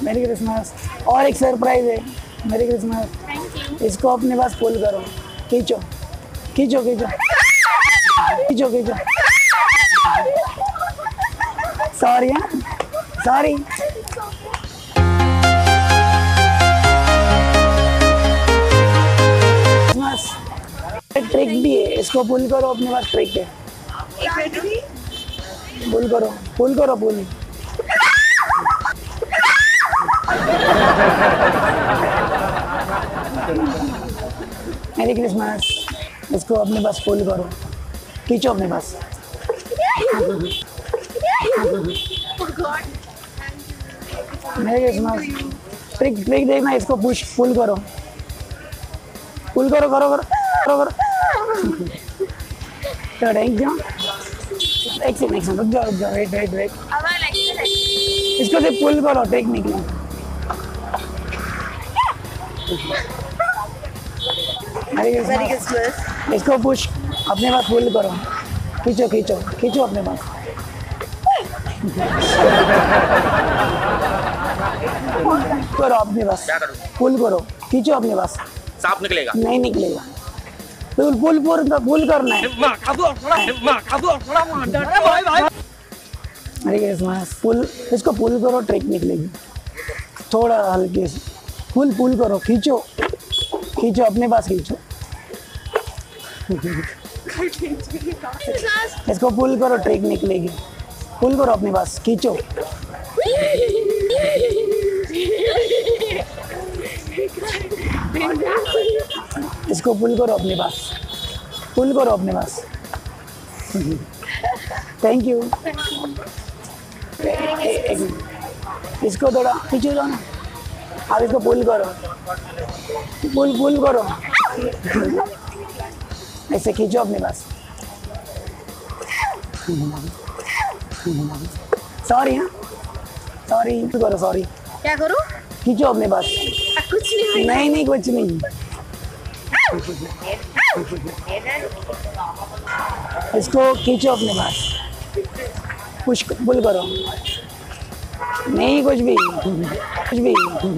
मेरी क्रिसमस। और एक सरप्राइज है। मेरी क्रिसमस। Thank you. इसको अपने पास पुल करो, खींचो खींचो खींचो खींचो खींचो। सॉरी हाँ, सॉरी। ट्रिक भी है, इसको पुल करो, अपने पास ट्रिक है। पुल करो, पुल करो, पुल। मेरी क्रिसमस। इसको अपने पास पुल करो, खींचो अपने पास। मेरी क्रिसमस। ट्रिक ट्रिक देखना, इसको पुश पुल करो, पुल करो करो करो करो करो। Thank you. एक सेकंड रुक जाओ, वेट वेट वेट। इसको से पुल करो, ट्रिक निकले। मेरी क्रिसमस। इसको पुश अपने पास पुल करो, खींचो खींचो खींचो अपने पास। करो अपने पास, पुल करो, खींचो अपने पास। सांप निकलेगा? नहीं निकलेगा। पुल पुल पुल करना है। मेरी क्रिसमस। पुल, इसको पुल करो, ट्रिक निकलेगी। थोड़ा हल्के से पुल पुल करो, खींचो खींचो अपने पास, खींचो। इसको पुल करो, ट्रिक निकलेगी। पुल करो अपने पास, खींचो। इसको पुल करो अपने पास, पुल करो अपने पास। Thank you. इसको थोड़ा खींचो जाओ ना। अब इसको पुल करो, पुल पुल करो। ऐसे खींचो अपने पास। सॉरी हाँ, सॉरी करो, सॉरी। क्या करूं? खींचो अपने पास। कुछ नहीं। नहीं नहीं कुछ नहीं। इसको खींचो अपने पास, पुश पुल करो। नहीं कुछ भी, कुछ भी।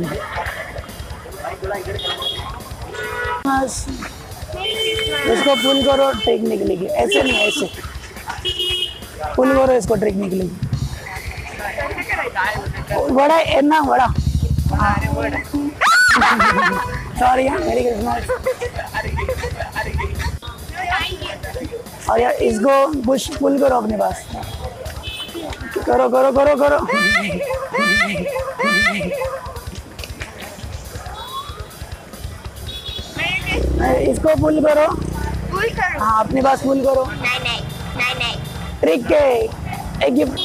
बस इसको पुल करो, ट्रिक निकलेगी। ऐसे नहीं, ऐसे पुल करो, इसको ट्रिक निकलेगी। बड़ा है ना, बड़ा। सॉरी हाँ, मेरी क्रिसमस। और यार इसको पुश पुल करो अपने पास, करो करो करो करो। इसको पुल करो। पुल करो। हाँ अपने पास पुल करो। नहीं नहीं नहीं नहीं। ट्रिक है, एक गिफ्ट।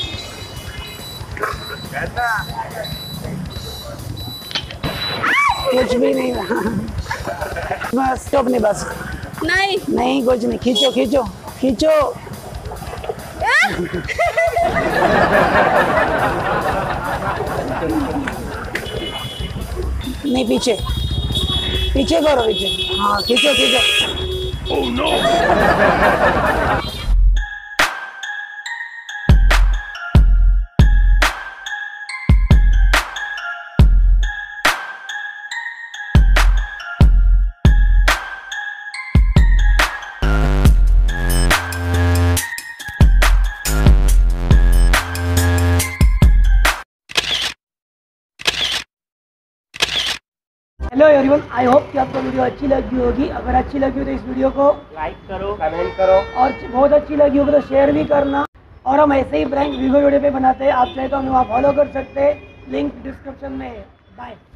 कुछ भी नहीं। बस तो अपने पास। नहीं नहीं कुछ नहीं, खींचो खींचो खींचो। नहीं पीछे, पीछे करो, पीछे। हाँ खींचो खींचो। Oh, no. Hello everyone, I hope कि आपको वीडियो अच्छी लगी होगी। अगर अच्छी लगी हो तो इस वीडियो को लाइक करो, कमेंट करो, और बहुत अच्छी लगी होगी तो शेयर भी करना। और हम ऐसे ही प्रैंक वीडियो पे बनाते हैं, आप चाहे तो हमें वहाँ फॉलो कर सकते हैं, लिंक डिस्क्रिप्शन में है। बाय।